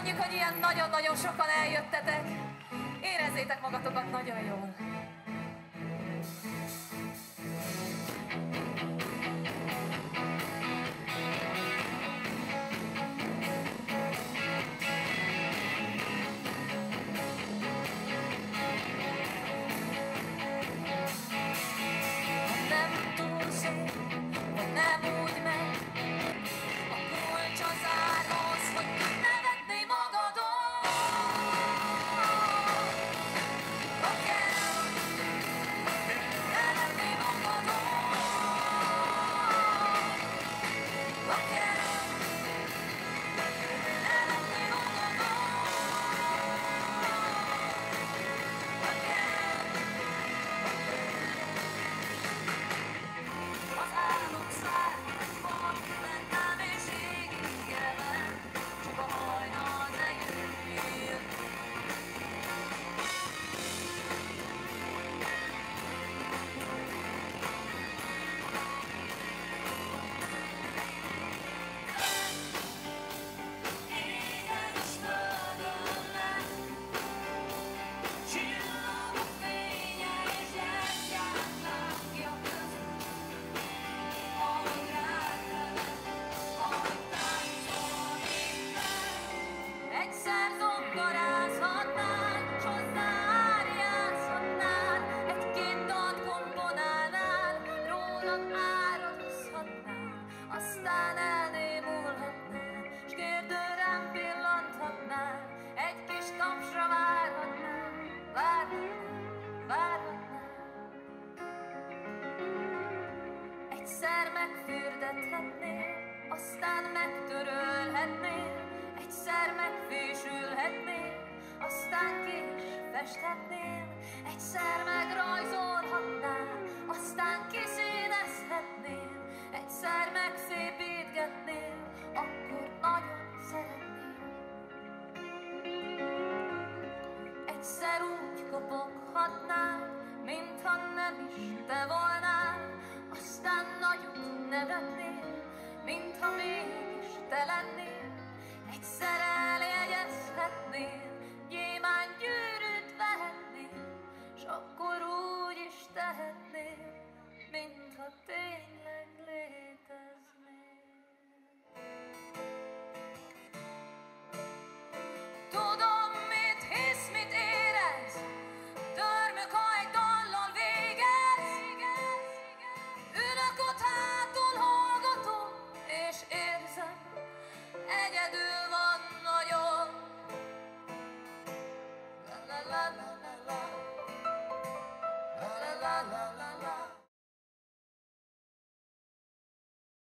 Köszönjük, hogy ilyen nagyon-nagyon sokan eljöttetek. Érezzétek magatokat nagyon jól. Nem túl szép, vagy nem úgy megy, a kulcs az árhoz, hogy nevetné magadon. Ha kell, nevetné magadon. Ha kell, nevetné magadon. Ha kell. Az álmok szárnyakban bennem és égigeben, csak a hajnal ne jöjjél. Égen és földön lett, csillagok fénye és gyertyák lángja között. Ahogy rád nevet, ahogy táncol minden. Egyszer zongorázhatnál, s hozzá áriázhatnál, egy-két dalt komponálnál, rólad áradozhatnál, aztán elnémulhatnál, s kérdőrám pillanthatnál, egy kis tapsra várhatnál, várhatnál, várhatnál. Egyszer megfürdethetnél, aztán megtörölhetnél, egyszer megfésülhetnél, aztán ki is festhetnél, egyszer megrajzolhatnál, aztán kiszínezhetnél, egyszer megszépítgetnél, akkor nagyon szeretnél. Egyszer úgy kopoghatnál, mintha nem is te volnál, aztán nagyot nevetnél, mintha mégis te lennél. Egyszer